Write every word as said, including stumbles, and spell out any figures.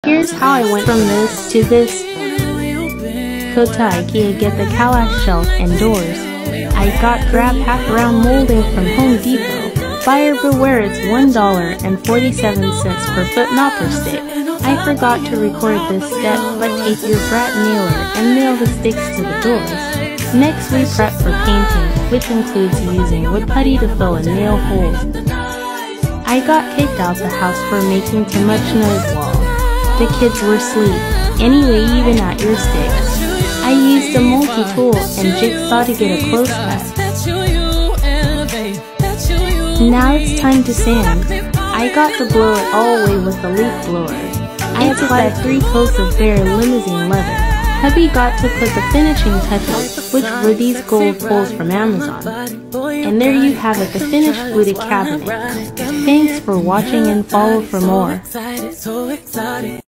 Here's how I went from this to this. Go to IKEA, get the Kalash shelf and doors. I got grab half round molding from Home Depot. Buyer beware, it's one dollar and forty-seven cents per foot, not per stick. I forgot to record this step, but take your brat nailer and nail the sticks to the doors. Next we prep for painting, which includes using wood putty to fill and nail holes. I got kicked out the house for making too much noise while the kids were asleep. Anyway, even at your sticks, I used a multi-tool and jigsaw to get a close cut. Now it's time to sand. I got to blow it all away with the leaf blower. I applied three coats of bare limousine leather. Hubby got to put the finishing touches, which were these gold poles from Amazon. And there you have it, the finished fluted cabinet. Thanks for watching and follow for more.